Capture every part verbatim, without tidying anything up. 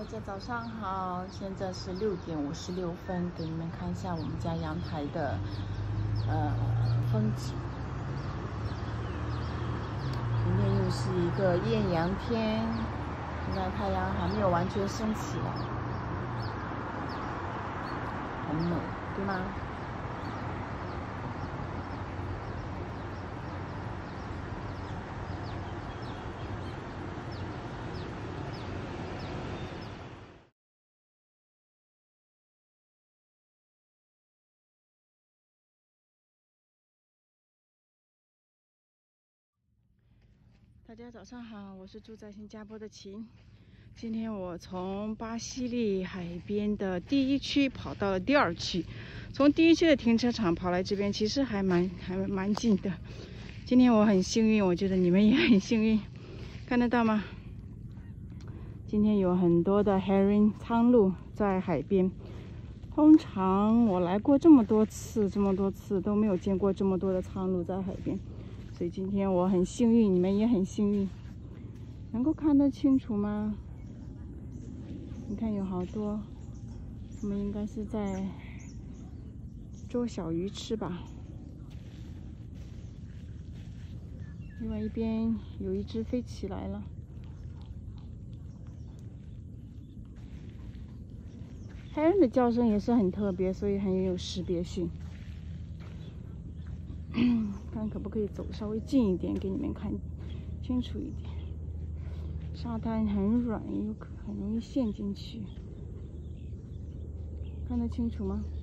大家早上好，现在是六点五十六分，给你们看一下我们家阳台的呃风景。今天又是一个艳阳天，现在太阳还没有完全升起来，很美，对吗？大家早上好，我是住在新加坡的琴。今天我从巴西利海边的第一区跑到了第二区，从第一区的停车场跑来这边，其实还蛮还蛮近的。今天我很幸运，我觉得你们也很幸运，看得到吗？今天有很多的 herring 苍鹭在海边。通常我来过这么多次，这么多次都没有见过这么多的苍鹭在海边。所以今天我很幸运，你们也很幸运。能够看得清楚吗？你看有好多，我们应该是在捉小鱼吃吧。另外一边有一只飞起来了。海人的叫声也是很特别，所以很有识别性。看可不可以走稍微近一点，给你们看清楚一点。沙滩很软，有可很容易陷进去。看得清楚吗？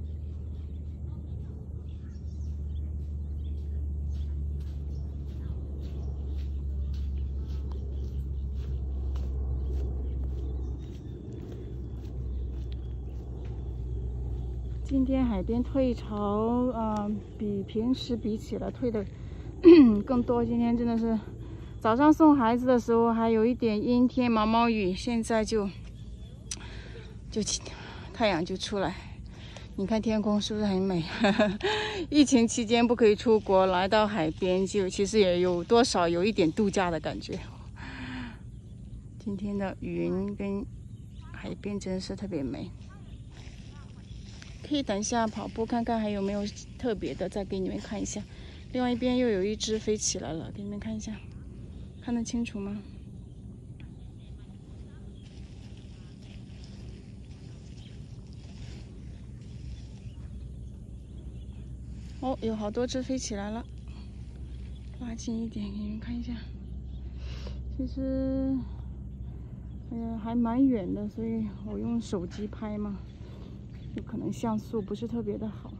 今天海边退潮，呃，比平时比起来退的更多。今天真的是早上送孩子的时候还有一点阴天毛毛雨，现在就就太阳就出来。你看天空是不是很美？疫情期间不可以出国，来到海边就其实也有多少有一点度假的感觉。今天的云跟海边真是特别美。可以等一下跑步看看还有没有特别的，再给你们看一下。另外一边又有一只飞起来了，给你们看一下，看得清楚吗？哦，有好多只飞起来了，拉近一点给你们看一下。其实，哎呀，还蛮远的，所以我用手机拍嘛。有可能像素不是特别的好，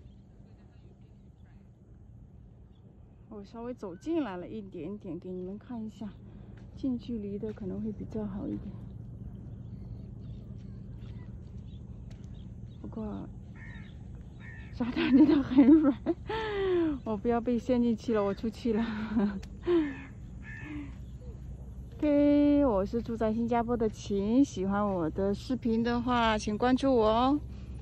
我稍微走进来了一点点，给你们看一下，近距离的可能会比较好一点。不过沙滩真的很软，我不要被陷进去了，我出去了。OK， 我是住在新加坡的琴，喜欢我的视频的话，请关注我哦。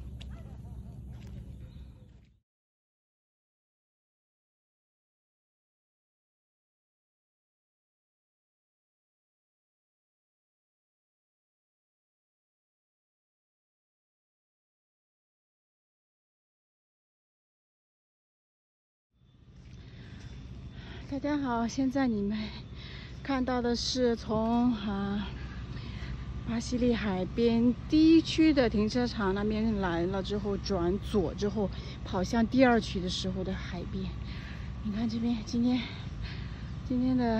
大家好，现在你们看到的是从啊巴西利海边第一区的停车场那边来了之后，转左之后跑向第二区的时候的海边。你看这边今天今天的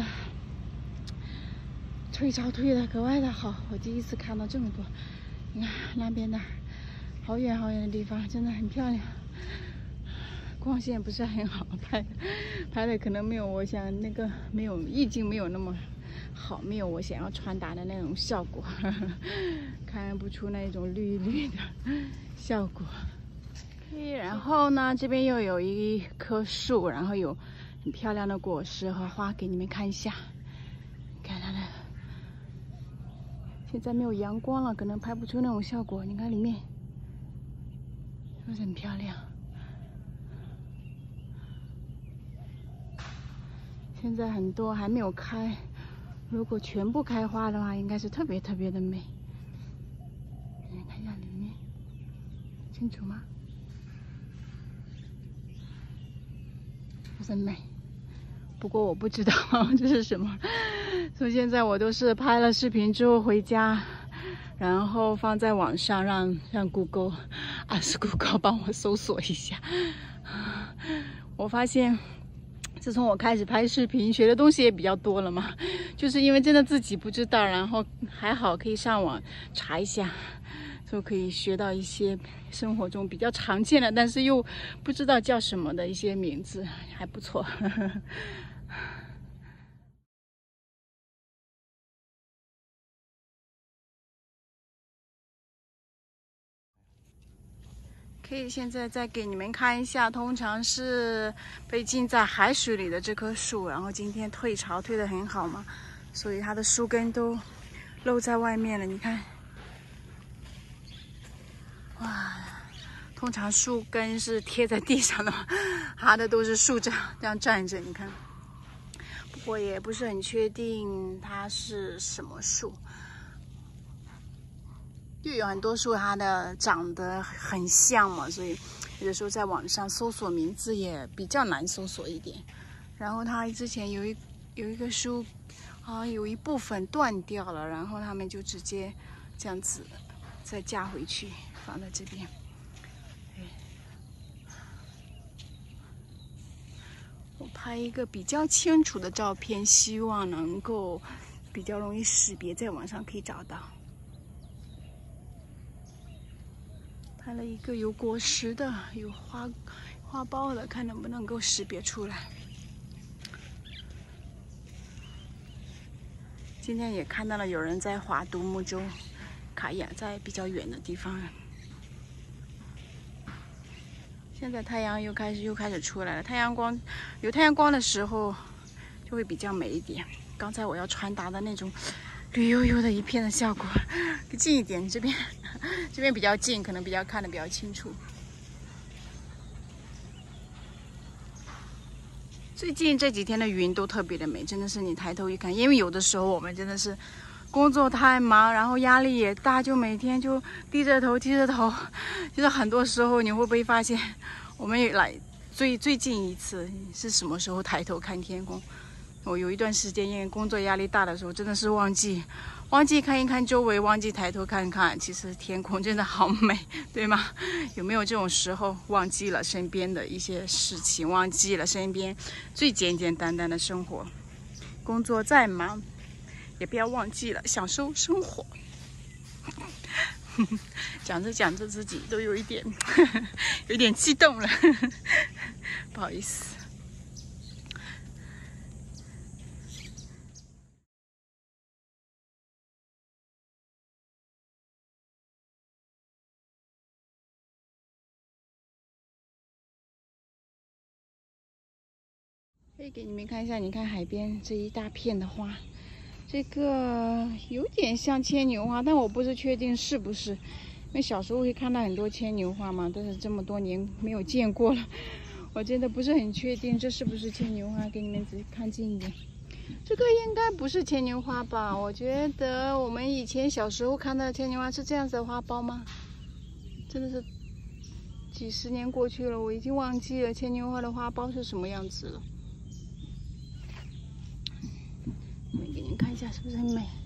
退潮退的格外的好，我第一次看到这么多。你看那边的好远好远的地方，真的很漂亮。光线不是很好，拍拍的可能没有我想那个没有意境没有那么好，没有我想要传达的那种效果，呵呵，看不出那种绿绿的效果。然后呢，这边又有一棵树，然后有很漂亮的果实和花，给你们看一下。看它的，现在没有阳光了，可能拍不出那种效果。你看里面是不是很漂亮？现在很多还没有开，如果全部开花的话，应该是特别特别的美。 清楚吗？不是很美，不过我不知道这是什么。所以现在我都是拍了视频之后回家，然后放在网上让让 Google， 啊是 Google 帮我搜索一下。我发现，自从我开始拍视频，学的东西也比较多了嘛，就是因为真的自己不知道，然后还好可以上网查一下。就可以学到一些生活中比较常见的，但是又不知道叫什么的一些名字，还不错。可以现在再给你们看一下，通常是被浸在海水里的这棵树，然后今天退潮退得很好嘛，所以它的树根都露在外面了，你看。哇，通常树根是贴在地上的，它的都是竖着这样站着，你看。不过也不是很确定它是什么树，就有很多树它的长得很像嘛，所以有的时候在网上搜索名字也比较难搜索一点。然后它之前有一有一个树，啊，有一部分断掉了，然后他们就直接这样子再架回去。放在这边，我拍一个比较清楚的照片，希望能够比较容易识别，在网上可以找到。拍了一个有果实的、有花花苞的，看能不能够识别出来。今天也看到了有人在划独木舟、卡雅，在比较远的地方。现在太阳又开始又开始出来了，太阳光有太阳光的时候就会比较美一点。刚才我要传达的那种绿油油的一片的效果，近一点，这边这边比较近，可能比较看得比较清楚。最近这几天的云都特别的美，真的是你抬头一看，因为有的时候我们真的是工作太忙，然后压力也大，就每天就低着头低着头。就是很多时候你会不会发现，我们来最最近一次是什么时候抬头看天空？我有一段时间因为工作压力大的时候，真的是忘记忘记看一看周围，忘记抬头看看，其实天空真的好美，对吗？有没有这种时候忘记了身边的一些事情，忘记了身边最简简单单的生活？工作再忙，也不要忘记了享受生活。讲着讲着自己都有一点有一点激动了，不好意思。可以给你们看一下，你看海边这一大片的花，这个有点像牵牛花，但我不是确定是不是，因为小时候会看到很多牵牛花嘛，但是这么多年没有见过了，我真的不是很确定这是不是牵牛花。给你们仔细看近一点，这个应该不是牵牛花吧？我觉得我们以前小时候看到的牵牛花是这样子的花苞吗？真的是几十年过去了，我已经忘记了牵牛花的花苞是什么样子了。给你们看一下，是不是很美？